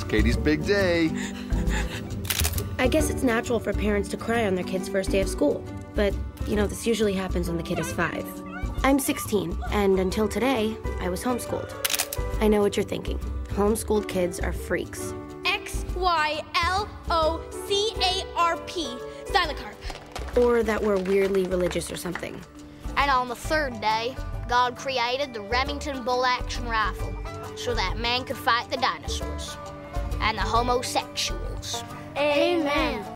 Katie's big day. I guess it's natural for parents to cry on their kid's first day of school. But, this usually happens when the kid is 5. I'm 16, and until today, I was homeschooled. I know what you're thinking. Homeschooled kids are freaks. XYLOCARP. Stylocarp. Or that we're weirdly religious or something. And on the 3rd day, God created the Remington bolt-action rifle so that man could fight the dinosaurs and the homosexuals. Amen.